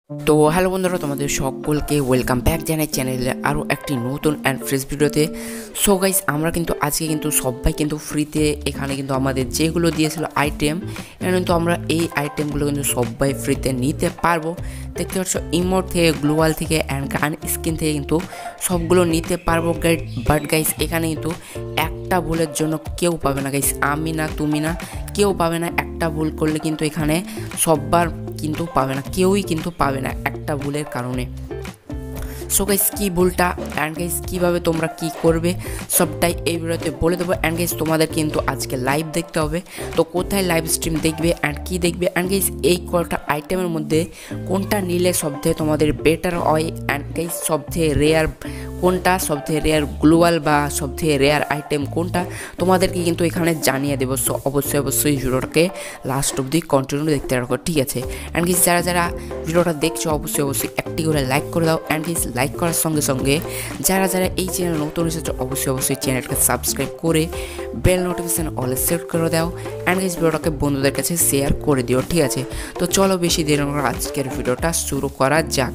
তো হ্যালো বন্ধুরা, তোমাদের সকলকে ওয়েলকাম ব্যাক জানাই চ্যানেলে আরও একটি নতুন অ্যান্ড ফ্রেশ ভিডিওতে। সো গাইস, আমরা কিন্তু আজকে কিন্তু সবাই কিন্তু ফ্রিতে এখানে কিন্তু আমাদের যেগুলো দিয়েছিল আইটেম, এখানে কিন্তু আমরা এই আইটেমগুলো কিন্তু সবাই ফ্রিতে নিতে পারবো। দেখতে পাচ্ছ ইমোট থেকে, গ্লোবাল থেকে অ্যান্ড গান স্কিন থেকে কিন্তু সবগুলো নিতে পারবো গাইড। বাট গাইস, এখানে কিন্তু একটা ভুলের জন্য কেউ পাবে না গাইস, আমি না তুমি না, কেউ পাবে না। একটা ভুল করলে কিন্তু এখানে সববার কিন্তু পাবে না, কেউই কিন্তু পাবে না একটা ভুলের কারণে। সো গাইস, কী ভুলটা অ্যান্ড গাইস কীভাবে তোমরা কী করবে সবটাই এই ভিডিওতে বলে দেবো। অ্যান্ড গাইস, তোমাদের কিন্তু আজকে লাইভ দেখতে হবে। তো কোথায় লাইভ স্ট্রিম দেখবে অ্যান্ড কী দেখবে অ্যান্ড গাইস এই কটা আইটেমের মধ্যে কোনটা নিলে সবথেকে তোমাদের বেটার হয় অ্যান্ড গাইস সবথেকে রেয়ার কোনটা, সবথেকে রেয়ার গ্লোবাল বা সবথেকে রেয়ার আইটেম কোনটা তোমাদেরকে কিন্তু এখানে জানিয়ে দেবো। সো অবশ্যই ভিডিওটাকে লাস্ট অবধি কন্টিনিউ দেখতে রাখো, ঠিক আছে? অ্যান্ড গাইস, যারা ভিডিওটা দেখছো অবশ্যই একটি করে লাইক করে দাও। অ্যান্ড গাইস, লাইক করার সঙ্গে সঙ্গে যারা এই চ্যানেল নতুন এসেছো অবশ্যই চ্যানেলটাকে সাবস্ক্রাইব করে বেল নোটিফিকেশান অলে সেট করে দাও। অ্যান্ড গাইস, ভিডিওটাকে বন্ধুদের কাছে শেয়ার করে দিও, ঠিক আছে? তো চলো বেশি দেরি না করে আজকের ভিডিওটা শুরু করা যাক।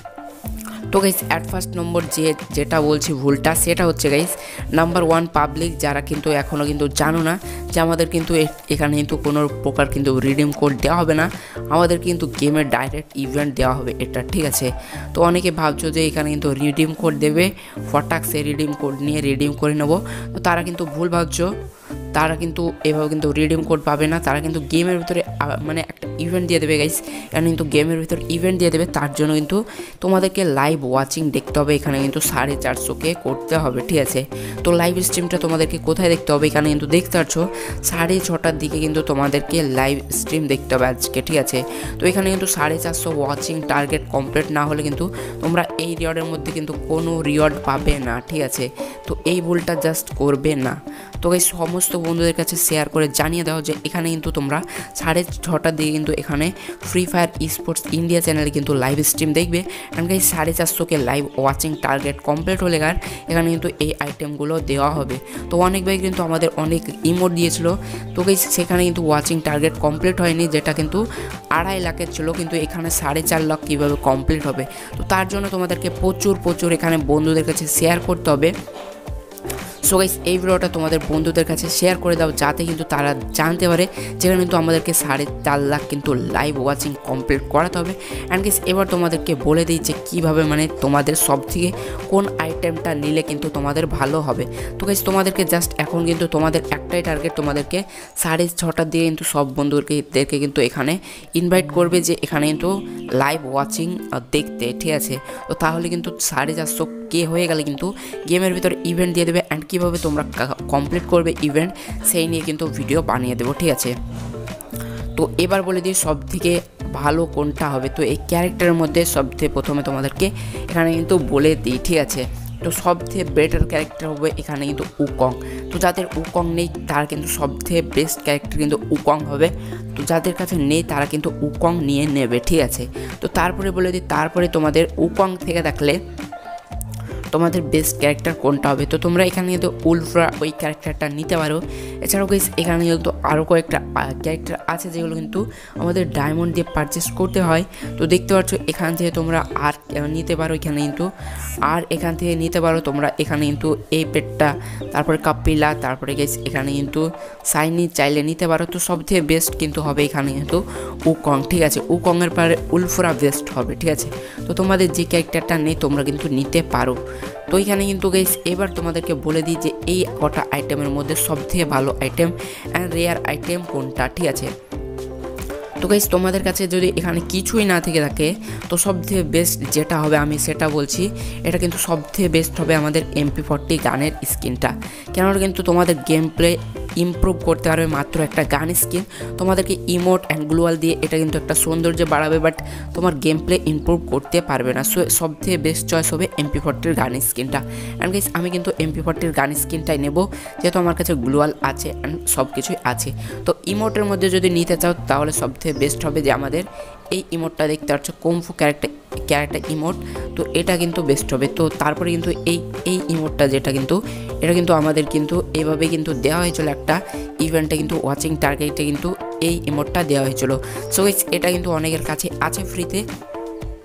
তো গাইস, অ্যাট ফার্স্ট নম্বর যেটা বলছি ভুলটা, সেটা হচ্ছে গাইস নাম্বার 1 পাবলিক, যারা কিন্তু এখনও কিন্তু জানো না যে আমাদের কিন্তু এখানে কিন্তু কোনো প্রকার কিন্তু রিডিম কোড দেওয়া হবে না, আমাদের কিন্তু গেমের ডাইরেক্ট ইভেন্ট দেওয়া হবে এটা, ঠিক আছে? তো অনেকে ভাবছো যে এখানে কিন্তু রিডিম কোড দেবে, ফটাক সে রিডিম কোড নিয়ে রিডিম করে নেবো। তো তারা কিন্তু ভুল ভাবছো, তারা কিন্তু এভাবে কিন্তু রিডিম কোড পাবে না। তারা কিন্তু গেমের ভিতরে মানে একটা ইভেন্ট দিয়ে দেবে গাইস, এখানে কিন্তু গেমের ভিতরে ইভেন্ট দিয়ে দেবে। তার জন্য কিন্তু তোমাদেরকে লাইভ ওয়াচিং দেখতে হবে, এখানে কিন্তু 450 করতে হবে, ঠিক আছে? তো লাইভ স্ট্রিমটা তোমাদেরকে কোথায় দেখতে হবে, এখানে কিন্তু দেখতে পাচ্ছ 6:30টার দিকে কিন্তু তোমাদেরকে লাইভ স্ট্রিম দেখতে হবে আজকে, ঠিক আছে? তো এখানে কিন্তু 450 ওয়াচিং টার্গেট কমপ্লিট না হলে কিন্তু তোমরা এই রিওয়ার্ডের মধ্যে কিন্তু কোনো রিওয়ার্ড পাবে না, ঠিক আছে? তো এই ভুলটা জাস্ট করবে না। তো গাইস, সমস্ত বন্ধুদের কাছে শেয়ার করে জানিয়ে দাও যে এখানে কিন্তু তোমরা 6:30টার দিকে কিন্তু এখানে ফ্রি ফায়ার স্পোর্টস ইন্ডিয়া চ্যানেলে কিন্তু লাইভ স্ট্রিম দেখবে। And guys, 450 live watching target complete হলে এখানে কিন্তু এই আইটেমগুলো দেওয়া হবে। তো অনেক ভাই কিন্তু আমাদের অনেক ইমোট দিয়েছিল, তো গাইস সেখানে কিন্তু ওয়াচিং টার্গেট কমপ্লিট হয়নি, যেটা কিন্তু 2.5 লাখের ছিল, কিন্তু এখানে 4.5 লাখ কীভাবে কমপ্লিট হবে? তো তার জন্য তোমাদেরকে প্রচুর এখানে বন্ধুদের কাছে শেয়ার করতে হবে। সো গাইস, এই ভিডিওটা তোমাদের বন্ধুদের কাছে শেয়ার করে দাও, যাতে কিন্তু তারা জানতে পারে যেখানে কিন্তু আমাদেরকে 4.5 লাখ কিন্তু লাইভ ওয়াচিং কমপ্লিট করাতে হবে। অ্যান্ড গাইস, এবার তোমাদেরকে বলে দিই যে কীভাবে মানে তোমাদের সব থেকে কোন আইটেমটা নিলে কিন্তু তোমাদের ভালো হবে। তো গাইস, তোমাদেরকে জাস্ট এখন কিন্তু তোমাদের একটাই টার্গেট, তোমাদেরকে 6:30টার দিকে কিন্তু সব বন্ধুদেরকে কিন্তু এখানে ইনভাইট করবে যে এখানে কিন্তু লাইভ ওয়াচিং দেখতে, ঠিক আছে? তো তাহলে কিন্তু 450 হয়ে গেলে কিন্তু গেমের ভিতরে ইভেন্ট দিয়ে দেবে। অ্যান্ড কীভাবে তোমরা কমপ্লিট করবে ইভেন্ট সেই নিয়ে কিন্তু ভিডিও বানিয়ে দেবো, ঠিক আছে? তো এবার বলে দিই সব থেকে ভালো কোনটা হবে। তো এই ক্যারেক্টারের মধ্যে সবথেকে প্রথমে তোমাদেরকে এখানে কিন্তু বলে দিই, ঠিক আছে? তো সবথেকে বেটার ক্যারেক্টার হবে এখানে কিন্তু উকং। তো যাদের উকং নেই তারা কিন্তু সবথেকে বেস্ট ক্যারেক্টার কিন্তু উকং হবে। তো যাদের কাছে নেই তারা কিন্তু উকং নিয়ে নেবে, ঠিক আছে? তো তারপরে বলে দিই, তারপরে তোমাদের উকং থেকে থাকলে তোমাদের বেস্ট ক্যারেক্টার কোনটা হবে। তো তোমরা এখানে কিন্তু উলফ্রা ওই ক্যারেক্টারটা নিতে পারো। এছাড়াও গাইস, এখানে কিন্তু আরও কয়েকটা ক্যারেক্টার আছে যেগুলো কিন্তু আমাদের ডায়মন্ড দিয়ে পারচেস করতে হয়। তো দেখতে পাচ্ছ এখান থেকে তোমরা আর নিতে পারো, এখানে কিন্তু আর এখান থেকে নিতে পারো তোমরা এখানে কিন্তু এই পেটটা, তারপরে কাপিলা, তারপরে গাইস এখানে কিন্তু সাইনি চাইলে নিতে পারো। তো সবথেকে বেস্ট কিন্তু হবে এখানে কিন্তু উকং, ঠিক আছে? উকংয়ের পরে উলফ্রা বেস্ট হবে, ঠিক আছে? তো তোমাদের যে ক্যারেক্টারটা নেই তোমরা কিন্তু নিতে পারো। তো এখানে কিন্তু গাইস এবার তোমাদেরকে বলে দিই যে এই কটা আইটেমের মধ্যে সবথেকে ভালো আইটেম অ্যান্ড রেয়ার আইটেম কোনটা, ঠিক আছে? তো গাইস, তোমাদের কাছে যদি এখানে কিছুই না থেকে থাকে তো সবথেকে বেস্ট যেটা হবে আমি সেটা বলছি, এটা কিন্তু সবথেকে বেস্ট হবে আমাদের MP40 গানের স্কিনটা। কেননা কিন্তু তোমাদের গেম প্লে ইমপ্রুভ করতে পারবে মাত্র একটা গান স্কিন। তোমাদেরকে ইমোট অ্যান্ড গ্লোয়াল দিয়ে এটা কিন্তু একটা সৌন্দর্য বাড়াবে, বাট তোমার গেম প্লে ইমপ্রুভ করতে পারবে না। সো সবথেকে বেস্ট চয়েস হবে MP40 গান স্কিনটা। অ্যান্ড গাইস, আমি কিন্তু MP40 গান স্কিনটাই নেব, যেহেতু আমার কাছে গ্লোয়াল আছে অ্যান্ড সব কিছুই আছে। তো ইমোটের মধ্যে যদি নিতে চাও তাহলে সবথেকে বেস্ট হবে যে আমাদের এই ইমোটটা দেখতে পাচ্ছ কুমফু ক্যারেক্টার ইমোট, তো এটা কিন্তু বেস্ট হবে। তো তারপরে কিন্তু এই ইমোটটা যেটা কিন্তু এটা কিন্তু আমাদের কিন্তু এভাবে কিন্তু দেওয়া হয়েছিল একটা ইভেন্টে, কিন্তু ওয়াচিং টার্গেটে কিন্তু এই ইমোটটা দেওয়া হয়েছিল। সো গাইস, এটা কিন্তু অনেকের কাছে আছে ফ্রিতে,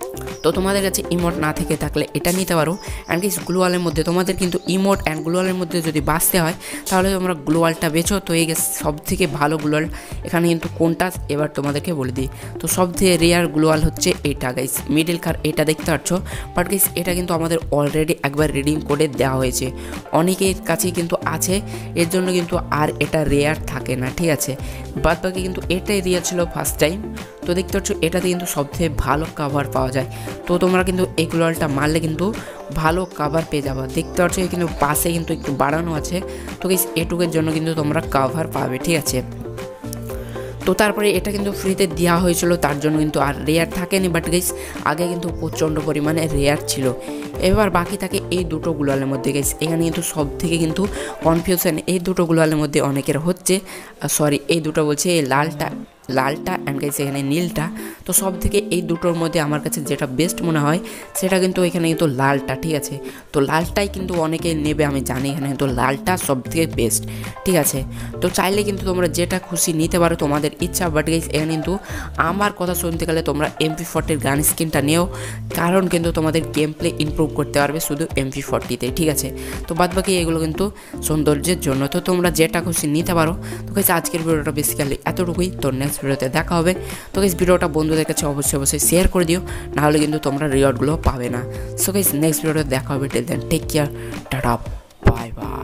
তো তোমাদের কাছে ইমোট না থেকে থাকলে এটা নিতে পারো। অ্যান্ড গাইস গ্লোয়ালের মধ্যে তোমাদের কিন্তু ইমোট অ্যান্ড গ্লোয়ালের মধ্যে যদি বাঁচতে হয় তাহলে তোমরা গ্লোয়ালটা বেছো। তো এই সব থেকে ভালো গ্লোয়াল এখানে কিন্তু কোনটা এবার তোমাদেরকে বলে দিই। তো সব থেকে রেয়ার গ্লোয়াল হচ্ছে এটা গাইস, মিডল কার এটা দেখতে পাচ্ছ। বাট গাইস এটা কিন্তু আমাদের অলরেডি একবার রিডিম করে দেওয়া হয়েছে, অনেকের কাছেই কিন্তু আছে, এর জন্য কিন্তু আর এটা রেয়ার থাকে না, ঠিক আছে। বাদ বাকি কিন্তু এটাই রেয়ার ছিল ফার্স্ট টাইম। তো দেখতে পাচ্ছ এটাতে কিন্তু সবথেকে ভালো কাভার পাওয়া যায়। তো তোমরা কিন্তু এই গ্লোয়ালটা মারলে কিন্তু ভালো কাভার পেয়ে যাবা। দেখতে পাচ্ছ কিন্তু পাশে কিন্তু একটু বাড়ানো আছে। তো গাইস এটুকের জন্য কিন্তু তোমরা কাভার পাবে, ঠিক আছে। তো তারপরে এটা কিন্তু ফ্রিতে দেওয়া হয়েছিল, তার জন্য কিন্তু আর রেয়ার থাকেনি। বাট গাইস আগে কিন্তু প্রচণ্ড পরিমাণে রেয়ার ছিল। এবার বাকি থাকে এই দুটো গ্লোয়ালের মধ্যে গাইস। এখানে কিন্তু সব থেকে কিন্তু কনফিউশন এই দুটো গ্লোয়ালের মধ্যে অনেকের হচ্ছে, সরি এই দুটো বলছে এই লালটা অ্যান্ড গাইস এখানে নীলটা। তো সব থেকে এই দুটোর মধ্যে আমার কাছে যেটা বেস্ট মনে হয় সেটা কিন্তু এখানে কিন্তু লালটা, ঠিক আছে। তো লালটাই কিন্তু অনেকে নেবে আমি জানি, এখানে কিন্তু লালটা সব থেকে বেস্ট, ঠিক আছে। তো চাইলে কিন্তু তোমরা যেটা খুশি নিতে পারো, তোমাদের ইচ্ছা। বাট গাইস এখানে কিন্তু আমার কথা শুনতে গেলে তোমরা MP40 গান স্কিনটা নিও, কারণ কিন্তু তোমাদের গেম প্লে ইমপ্রুভ করতে পারবে শুধু MP40তে, ঠিক আছে। তো বাদ বাকি এগুলো কিন্তু সৌন্দর্যের জন্য, তো তোমরা যেটা খুশি নিতে পারো। তো গাইস আজকের ভিডিওটা বেসিক্যালি এতটুকুই। তো নেক্সট ভিডিওতে দেখা হবে। তো গাইস ভিডিওটা বন্ধুদের কাছে অবশ্যই শেয়ার করে দিও, নাহলে কিন্তু তোমরা রিওয়ার্ডগুলো পাবে না। সো গাইস নেক্সট ভিডিওতে দেখা হবে। Till then take care, tata, bye by.